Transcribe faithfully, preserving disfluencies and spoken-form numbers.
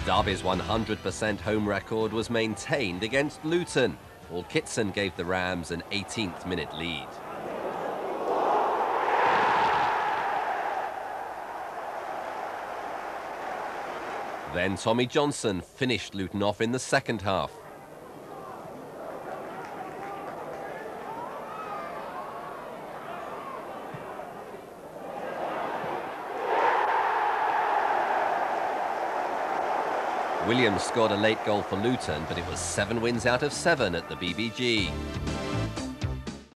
Derby's one hundred percent home record was maintained against Luton. Paul Kitson gave the Rams an eighteenth minute lead. Then Tommy Johnson finished Luton off in the second half. Williams scored a late goal for Luton, but it was seven wins out of seven at the B B G.